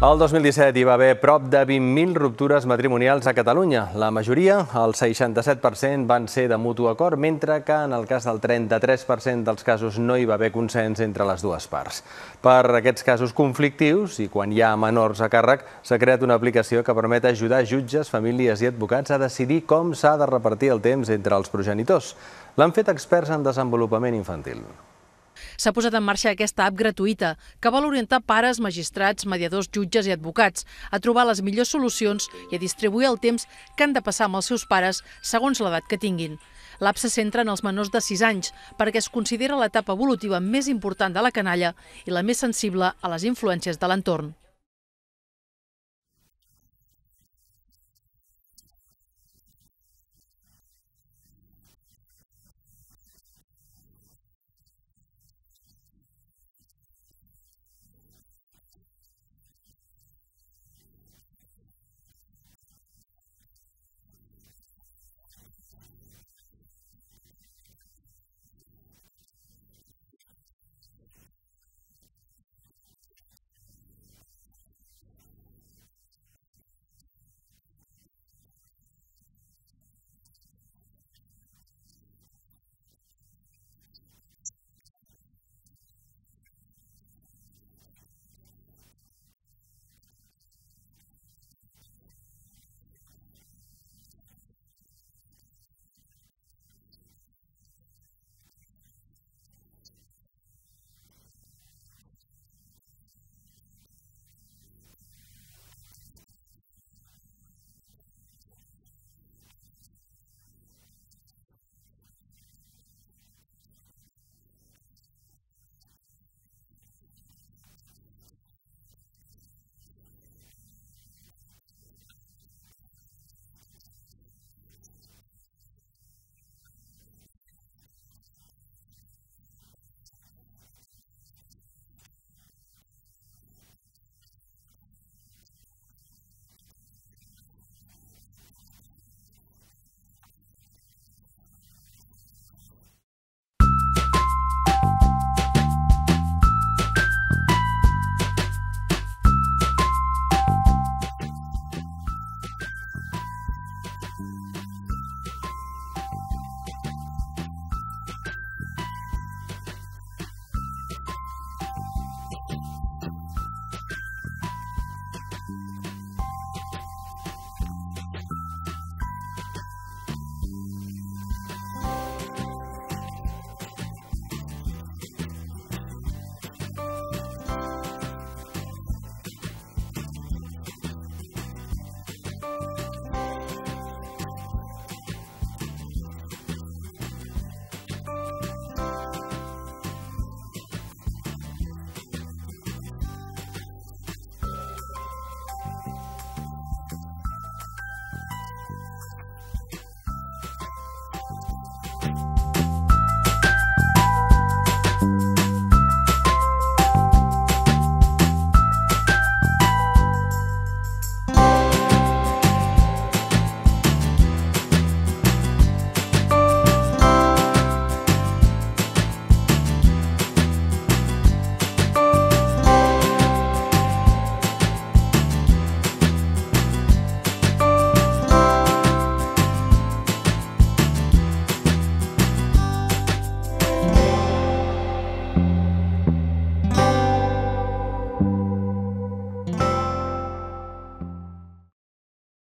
El 2017 hi va haver prop de 20.000 ruptures matrimonials a Catalunya. La majoria, el 67%, van ser de mutu acord, mentre que en el cas del 33% dels casos no hi va haver consens entre les dues parts. Per aquests casos conflictius i quan hi ha menors a càrrec, s'ha creat una aplicació que permet ajudar jutges, famílies i advocats a decidir com s'ha de repartir el temps entre els progenitors. L'han fet experts en desenvolupament infantil. S'ha posat en marxa aquesta app gratuïta que vol orientar pares, magistrats, mediadors, jutges i advocats a trobar les millors solucions i a distribuir el temps que han de passar amb els seus pares segons l'edat que tinguin. L'app se centra en els menors de 6 anys perquè es considera l'etapa evolutiva més important de la canalla i la més sensible a les influències de l'entorn.